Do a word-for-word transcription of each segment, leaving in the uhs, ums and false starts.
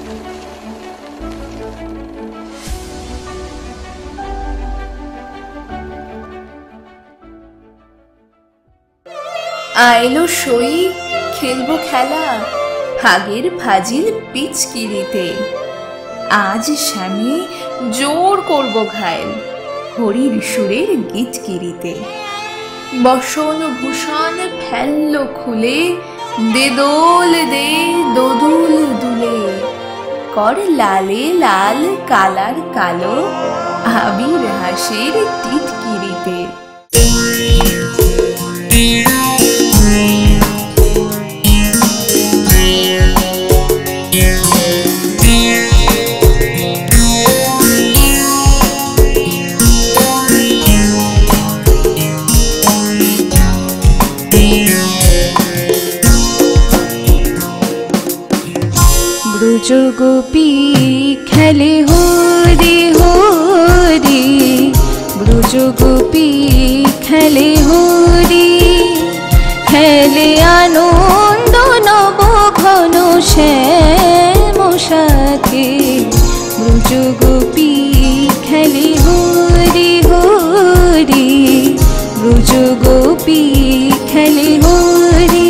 আইলো সই খেলবো খেলা আগের ফাজিল পিচকিরিতে। আজ স্বামী জোর করব ঘায়েল হরির সুরের গিচকিরিতে। বসন ভূষণ ফেললো খুলে দে দোল দে দোদুল দুলে। কর লালে লাল কালার কালো আবির হাসির টিটকিরিতে। ব্রজ গোপী খেলে হরি হরি, ব্রজ গোপী খেলে হরি। খেলে আনন্দ নব ঘন শ্যাম সাথে। ব্রজ গোপী খেলে হরি হরি, ব্রজ গোপী খেলে হরি।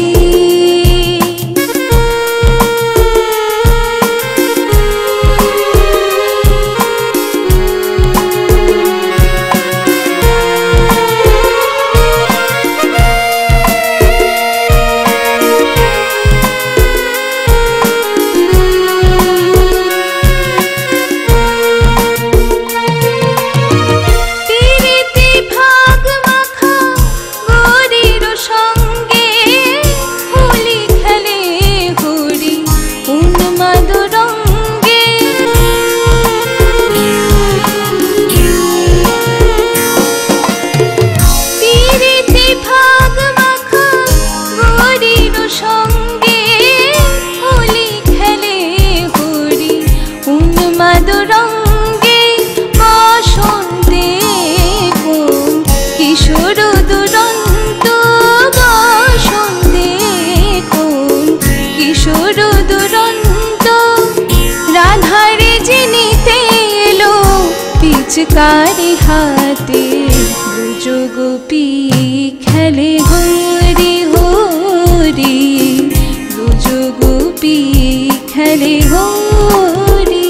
পিচকারি হাতে ব্রজ গোপী খেলে হরি হরি, ব্রজ গোপী খেলে হরি।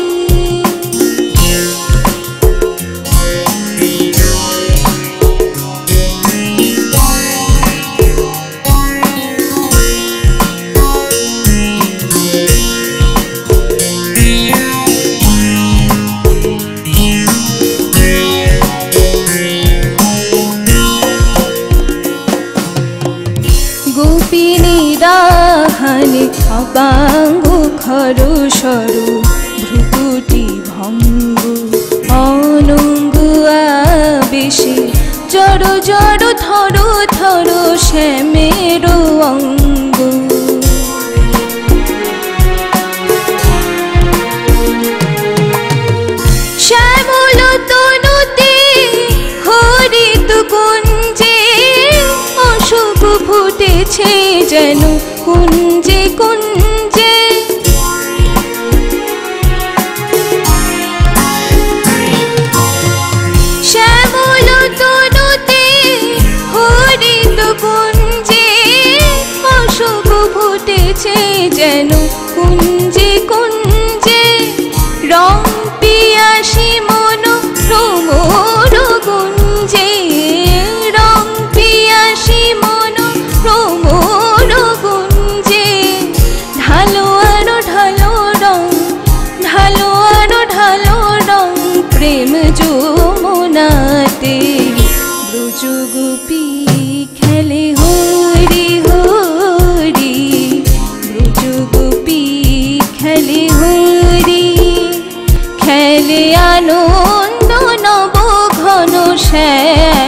গোপিনীরাহানে অবাঙ্গু খরু সরু, ভ্রুকুটি ভঙ্গু অনঙ্গু আবেশে। জড় জড় থরু থরু শ্যামের অঙ্গু। শ্যামল তনুতে হরিত কুঞ্জে, অশোক ফুটেছে যেন কুঞ্জে কুঞ্জে। শ্যামল তনুতে হরিত কুঞ্জে, অশোক ফুটেছে যেন কুঞ্জে কুঞ্জে। রং পিয়াসী মন ভ্রমর গুঞ্জে, রং পিয়াসী মন ভ্রমর গুঞ্জে। ঢালো আরো ঢালো রং, ঢালো আরো ঢালো রং প্রেম যমুনাতে। ব্রজ গোপী খেলে হরি হরি, ব্রজ গোপী খেলে হরি। খেলে আনন্দ নব ঘন শ্যাম